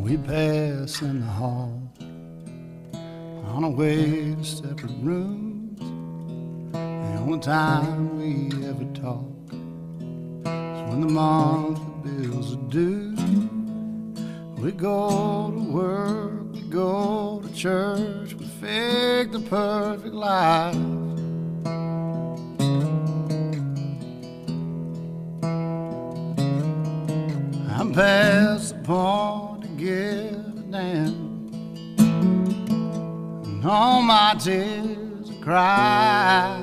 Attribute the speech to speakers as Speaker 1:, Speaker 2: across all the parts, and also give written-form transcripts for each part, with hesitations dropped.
Speaker 1: We pass in the hall on our way to separate rooms. The only time we ever talk is when the monthly bills are due. We go to work, we go to church, we fake the perfect life. I'm past the point to give a damn, and all my tears I cry.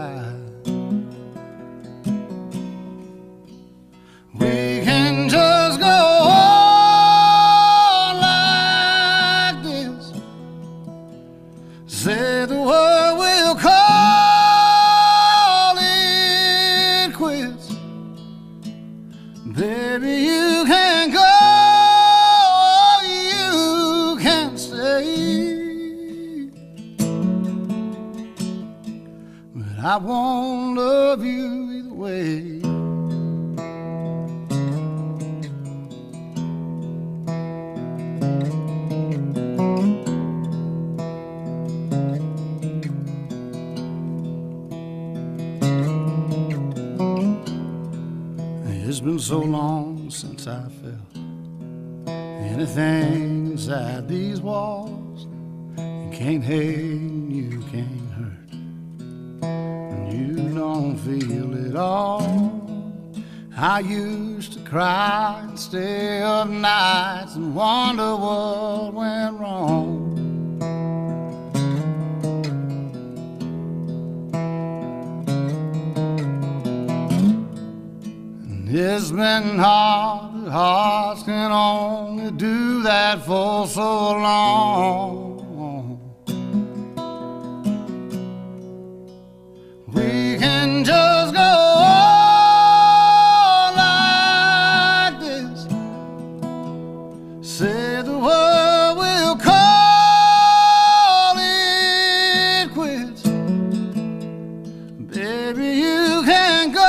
Speaker 1: We can just go on like this, say the word, we'll call it quits. Baby, you can go, you can stay, but I won't love you either way. It's been so long since I felt anything inside these walls. You can't hate and you can't hurt, and you don't feel it all. I used to cry and stay up nights and wonder what went wrong. It's been hard, but hearts can only do that for so long. We can just go on like this, say the word, we'll call it quits. Baby, you can go,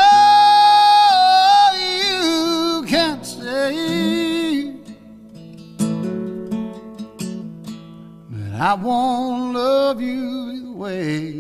Speaker 1: I won't love you either way.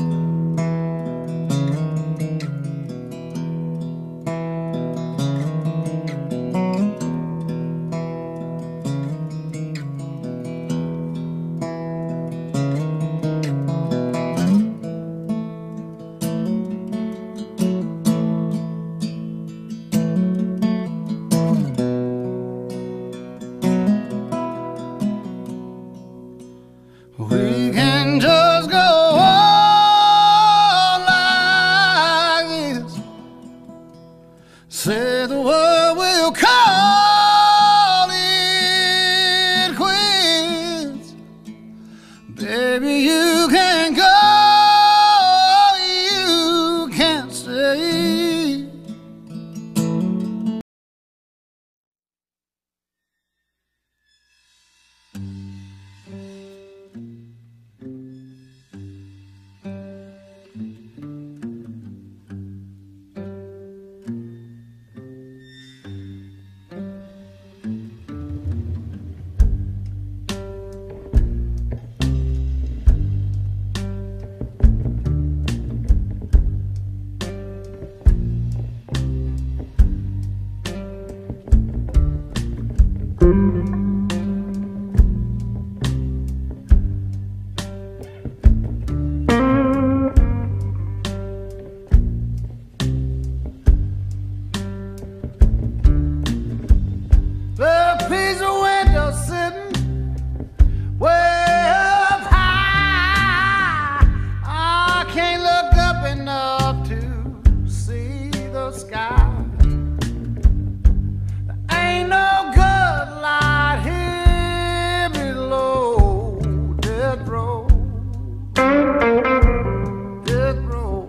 Speaker 1: We can just go on like this, say the word, we'll call it quits. Baby, you can go, you can't stay. The piece of window sitting way up high, I can't look up enough to see the sky. There ain't no good light here below death row, death row.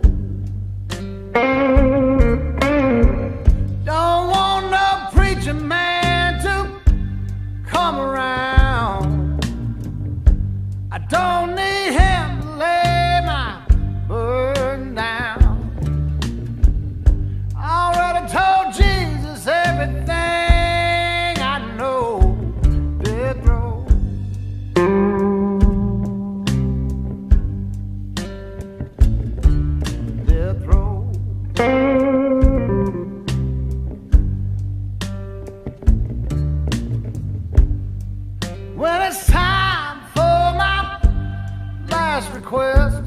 Speaker 1: Don't want no preacher man to come around. I don't need him to lay my burden down. I already told Jesus everything I know. quest